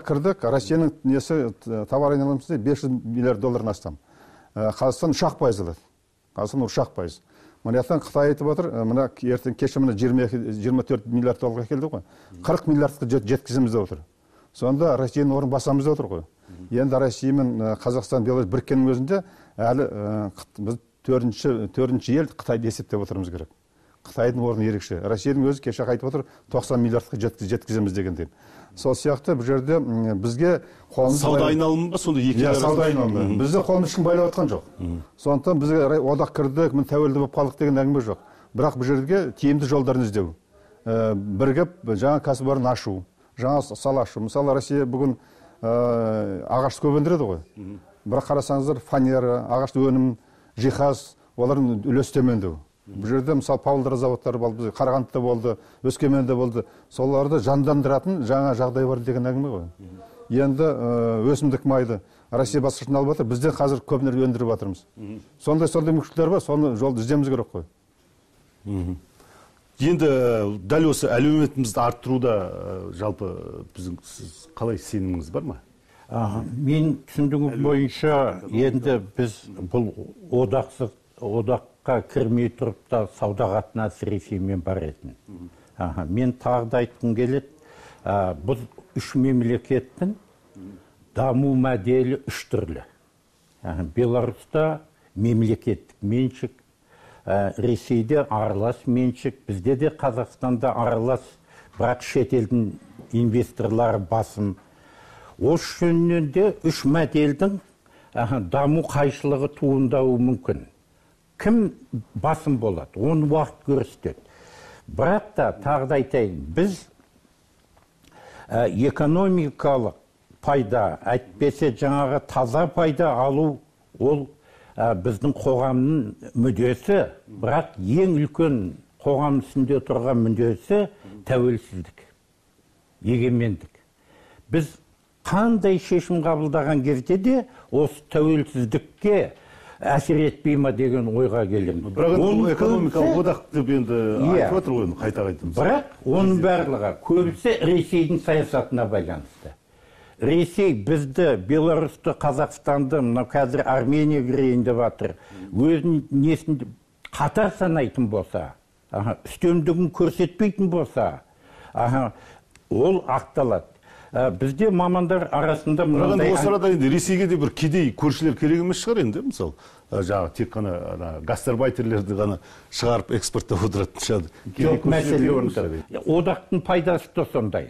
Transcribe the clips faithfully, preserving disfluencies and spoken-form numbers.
кірдік. Россияның несі товар айналымы бес жүз миллиард доллардан астам. Қазақстан үш ақ пайыз алады. Қазақстан үш ақ пайыз. Мынаяқтан Қытай айтып отыр, мына ертең кеше мына жиырма төрт миллиард долларға келді ғой. қырық миллиардқа жеткіземіз деп отыр. Сонда Россияның орнын басамыз деп отыр ғой. Енді Россия мен Қазақстан, Беларусь біріккеннің өзінде әлі біз төртінші ел Қытайды есептеп отырмыз керек. Қытайдың орны ерекше. Россияның өзі кеше айтып отыр, тоқсан миллиардқа жеткіземіз дегендей. Сол сияқты бұл жерде бізге қолымыз сауда айналымы ба сонда екі ел сауда айналымы. Бізде қолымыз ешкім байлап отқан жоқ. Сондықтан бізге одақ кірдік, мін тәуелді болып қалдық деген әңгіме жоқ. Бірақ бұл жерге тиімді жолдарын іздеу. Бірігіп жаңа кәсіпорын ашу, жаңа сала ашу. Мысалы Россия бүгін ағаш көп өндіреді ғой. Бірақ қарасаңыздар фанера, ағаш өнім, жиһаз, олардың үлесі төмендеу. Бұл жерде мысалы Павлодар заводтары болды, Қарағандыда болды, Өскеменде болды. Соларды жандандыратын жаңа жағдай бар деген әңгіме ғой. Енді өсімдік майды Россия басқашын алып жатыр, бізден қазір көп нәрсе өндіріп жатырмыз. Сондай сондай мүмкіншіліктер бар, соны жолды іздеуіміз керек қой. Енді дәл осы әлеуметімізді арттыруда жалпы біздің қалай сеніміңіз бар ма? Мен түсіндігім бойынша енді біз бұл одақсыз одаққа кірмей тұрып та сауда қатынасы Ресеймен бар етін. Мен тағы да айтқым келеді, бұл үш мемлекеттің даму моделі үш түрлі. Беларусьта мемлекеттік меншік, Ресейде аралас меншік, бізде де Қазақстанда аралас, бірақ шетелдің инвесторлары басым. Осы жөнінен де үш моделдің даму қайшылығы туындауы мүмкін. Кім басым болады, оны уақыт көрсетеді. Бірақ та тағы да айтайын, біз экономикалық пайда, әйтпесе жаңағы таза пайда алу, ол біздің қоғамның мүддесі, бірақ ең үлкен қоғам үстінде тұрған мүддесі тәуелсіздік, егемендік. Біз қандай шешім қабылдаған кезде де осы тәуелсіздікке әсер етпей ма деген ойға келемін. Бірақ экономикалық одақ деп енді айтып отыр ғой, қайта-қайта. Бірақ оның барлығы көбісі Ресейдің саясатына байланысты. Ресей бізді, Беларусьті, Қазақстанды, мына қазір Армения кірейін деп жатыр. Өзін несін қатар санайтын болса, үстемдігін көрсетпейтін болса, ол ақталады. Бізде мамандар арасында мынандай... Осы арада енді Ресейге де бір кедей көршілер керек емес шығар енді, мысалы, жаңағы тек қана гастарбайтерлерді ғана шығарып экспорттап отыратын шығар. Жоқ, мәселе онда. Одақтың пайдасы да сондай.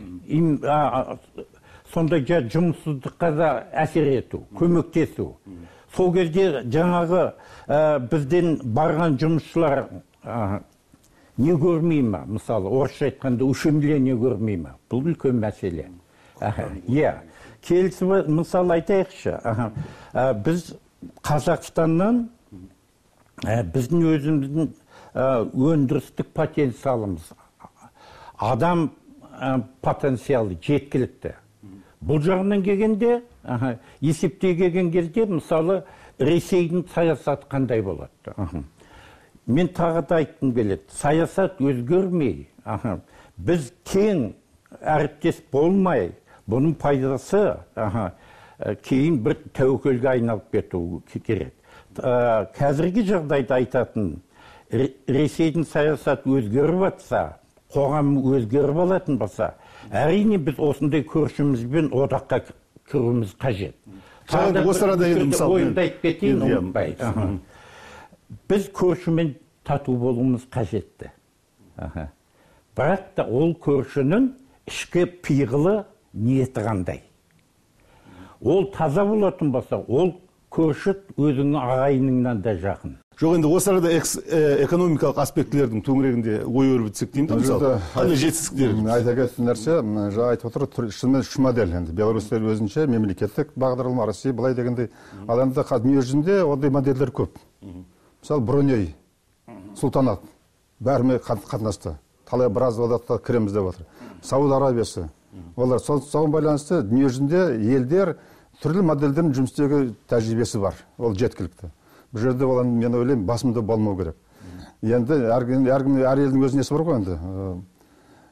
Сондай жұмыссыздыққа да әсер ету, көмектесу. Сол кезде жаңағы бізден барған жұмысшылар не көрмей ма? Мысалы, орысша айтқанда ущемление көрмей ма? Бұл үлкен мәселе. Иә, келісі мысалы айтайықшы, біз Қазақстаннан біздің өзіміздің өндірістік потенциалымыз, адам потенциалы жеткілікті. Бұл жағынан келгенде, есептей келген кезде, мысалы, Ресейдің саясаты қандай болады? Мен тағы да айтқым келеді, саясат өзгермей, біз кең әріптес болмай, бұның пайдасы кейін бір тәуекелге айналып кетуі керек. Қазіргі жағдайда айтатын, Ресейдің саясат өзгеріп жатса, қоғам өзгеріп алатын болса, әрине біз осындай көршімізбен одаққа кіруіміз қажет. Осы арада енді мысалы... Ойымды айтып кетейін, ұмытпай. Біз көршімен тату болуымыз қажетті. Бірақ та ол көршінің ішкі пиғылы ниеті қандай. Ол таза болатын болса, ол көрші өзіңнің ағайыныңнан да жақын. Жоқ, енді осы арада экономикалық аспектілердің төңірегінде ой өрбітсек деймін, мысалы, қандай жетістіктер? Айта кететін нәрсе, жаңа айтып отыр, шынымен үш модель енді. Беларусьтер өзінше мемлекеттік бағдарлама, Россия былай дегендей. Ал енді дүние жүзінде ондай модельдер көп. Мысалы, Бруней, Сұлтанат, бәріме қатынасты. Талай біраз одаққа кіреміз деп отыр. Сауд Арабиясы. Олар соған байланысты дүние жүзінде елдер түрлі модельдердің жұмыс істеуге тәжірибесі бар. Ол жеткілікті. Бұл жерде olan мен ойлаймын, басымда болмау керек. Енді әр елдің өз несі бар ғой енді.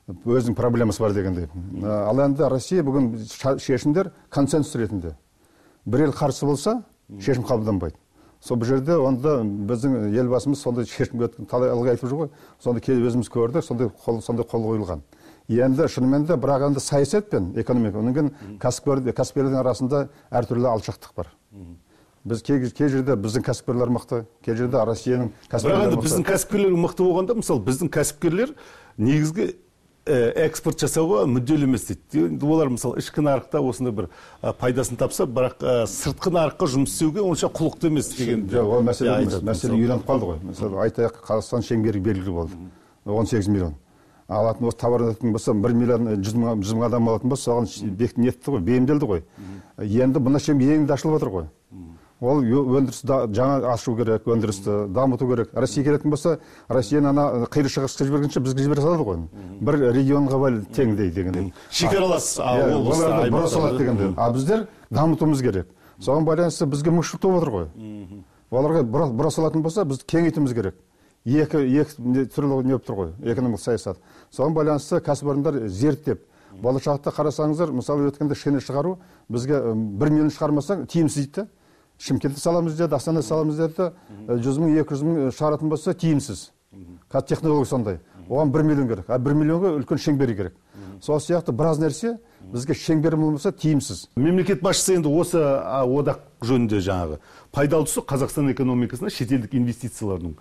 өзінің проблемасы бар дегендей. Ал енді Россия бүгін шешімдер консенсус ретінде. Бір ел қарсы болса, шешім қабылданбайды. Сол бұл жерде онда біздің елбасымыз сондай шешімге талай ылғи айтып жүр ғой. Сонда өзіміз көрдік, сондай қол сондай қол қойылған. Енді шынымен де бірақ енді саясат пен экономика, оның кәсіпкерлердің арасында әртүрлі алшақтық бар. Біз кей жерде біздің кәсіпкерлер мықты, кей жерде Россияның кәсіпкерлері мықты. Біздің кәсіпкерлер мықты болғанда, мысалы, біздің кәсіпкерлер негізгі экспорт жасауға мүдделі емес дейді. Олар мысалы ішкі нарықта осындай бір пайдасын тапса, бірақ сыртқы нарыққа жұмыс істеуге онша құлықты емес деген. Ол мәселе мәселе үйреніп қалды ғой. Мысалы, айтайық, Қазақстан шеңбері белгілі болды. он сегіз миллион. Алатын осы товар алатын болса, бір миллион жүз мың адам алатын болса, соған бекітілді ғой, бейімделді ғой. Енді бұнда шеңбер енді ашылып отыр ғой. Ол өндірісті жаңа ашу керек, өндірісті дамыту керек. Россия келетін болса, Россияны ана қиыр шығысқа жібергенше бізге жібере салады ғой. Бір регионға бәл теңдей дегендей. Шекаралас облыстар бұра салады дегендей. А біздер дамытуымыз керек. Соған байланысты бізге мүмкіншілік туып отыр ғой. Оларға бұра салатын болса, біз кеңейтуіміз керек. Екі екі түрлі не болып тұр ғой, экономикалық саясат. Соған байланысты кәсіпорындар зерттеп, болашақта қарасаңыздар, мысалы өткенде шыны шығару бізге бір миллион шығармасаң тиімсіз дейді. Шымкентте саламыз деді, Астана саламыз деді, жүз мың, екі жүз мың шығаратын болса тиімсіз. Қазір технология сондай. Оған бір миллион керек. А бір миллионға үлкен шеңбері керек. Сол сияқты біраз нәрсе бізге шеңбері болмаса тиімсіз. Мемлекет басшысы енді осы одақ жөнінде жаңағы пайдалы тұсы Қазақстан экономикасына шетелдік инвестициялардың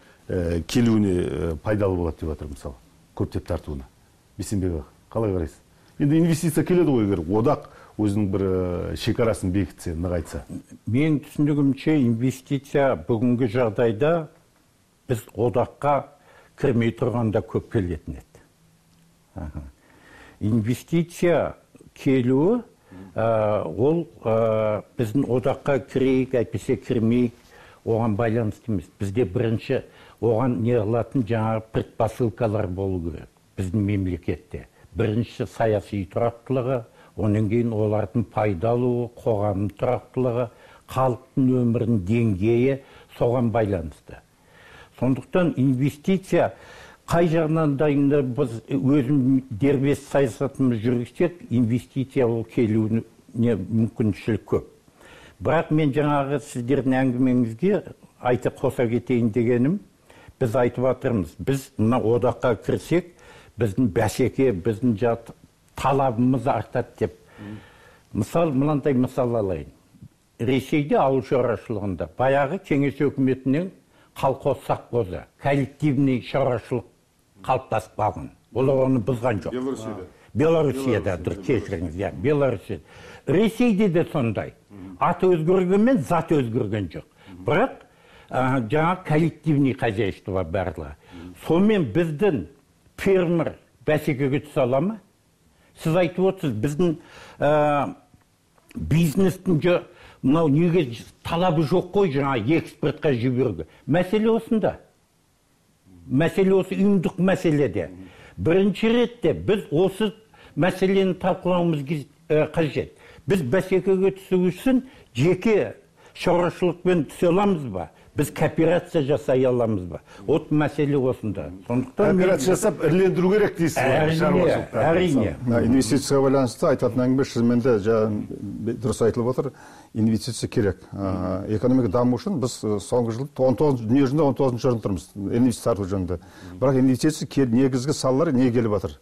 келуіне пайдалы болады деп жатыр, мысалы, көптеп тартуына. Бейсенбек аға, қалай қарайсыз? Енді инвестиция келеді ғой, егер одақ өзінің бір шекарасын бекітсе, нығайтса. Мен түсінігімше инвестиция бүгінгі жағдайда біз одаққа кірмей тұрғанда көп келетін еді. Инвестиция келуі ол біздің одаққа кірейік, әйтпесе кірмейік, оған байланысты емес. Бізде бірінші оған не қылатын жаңағы предпосылкалар болу керек біздің мемлекетте. Бірінші саяси тұрақтылығы, онан кейін олардың пайдалуы, қоғамның тұрақтылығы, халықтың өмірінің деңгейі соған байланысты. Сондықтан инвестиция қай жағынан да біз өзім дербес саясатымыз жүргізсек, инвестиция ол келуіне мүмкіншілік көп. Бірақ мен жаңағы сіздердің әңгімеңізге айта қоса кетейін дегенім, біз айтып жатырмыз, біз мына одаққа кірсек, біздің бәсеке, біздің жат талабымыз артады деп. Мысал, мынандай мысал алайын. Ресейде ауыл шаруашылығында баяғы кеңес өкіметінің колхоз совхозы, коллективный шаруашылық қалыптасып қалған. Олар оны бұзған жоқ. Белоруссияда. Белоруссияда, дұрыс кешіріңіз, иә, Белоруссияда. Ресейде де сондай. Ат өзгергенмен зат өзгерген жоқ. Бірақ жаңа коллективный хозяйство барлығы. Сонымен біздің фермер бәсекеге түсе ала ма? Сіз айтып отырсыз, біздің бизнестің мынау неге талабы жоқ қой жаңа экспортқа жіберуге. Мәселе осында. Мәселе осы ұйымдық мәселеде. Бірінші ретте біз осы мәселені талқылауымыз қажет. Біз бәсекеге түсу үшін жеке шаруашылықпен түсе аламыз ба? Біз кооперация жасай аламыз ба? От мәселе осында. Кооперация жасап ірлендіру керек дейсіз. Әрине. Инвестицияға байланысты айтатын әңгіме шынымен де дұрыс айтылып отыр. Инвестиция керек. Экономика даму үшін біз соңғы жылы дүние жүзінде он тоғызыншы орында тұрмыз. Инвестиция тарту жөнінде. Бірақ инвестиция негізгі салалар не келіп жатыр?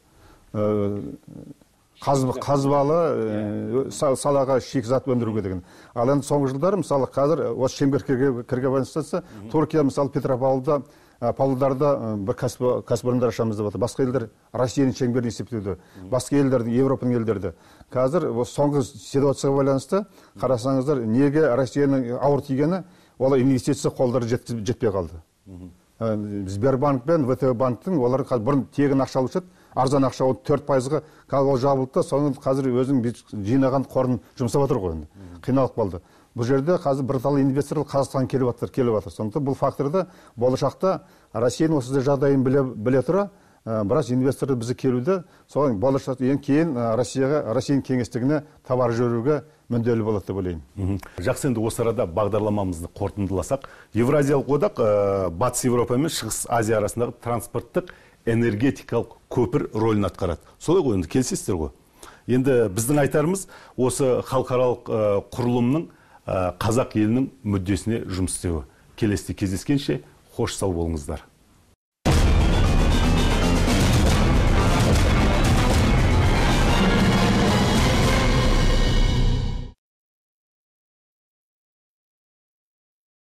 Қазбалы салаға шикізат өндіруге деген. Ал енді соңғы жылдары мысалы қазір осы шеңбер кірге байланысты Түркия мысалы Петропавлда, Павлодарда бір кәсіпорындар ашамыз деп отыр. Басқа елдер Россияның шеңберін есептеуде, басқа елдердің, Европаның елдерді. Қазір соңғы ситуацияға байланысты қарасаңыздар, неге Россияның ауыр тигені, олар инвестиция қолдары жетпей қалды. Сбербанк пен вэ тэ бэ банктың олар бұрын тегін ақша алушы еді, арзан ақша төрт пайызға ол жабылды, соның қазір өзінің жинаған қорын жұмсап отыр ғой. Қиналып қалды. Бұл жерде қазір бірталай инвесторлар Қазақстанға келіп жатыр, келіп жатыр. Сондықтан бұл факторды болашақта Россияның осы жағдайын біле тұра, біраз инвесторлар бізге келуде, соған болашақта ең кейін Россияға, Россияның кеңістігіне товар жіберуге мүдделі болады деп ойлаймын. Жақсы, енді осы арада бағдарламамызды қорытындыласақ, Евразиялық одақ Батыс Еуропа мен Шығыс Азия арасындағы транспорттық энергетикалық көпір рөлін атқарады. Солай ғой, енді келісесіздер ғой. Енді біздің айтарымыз осы халықаралық құрылымның қазақ елінің мүддесіне жұмыс істеуі. Келесіде кездескенше қош сау болыңыздар.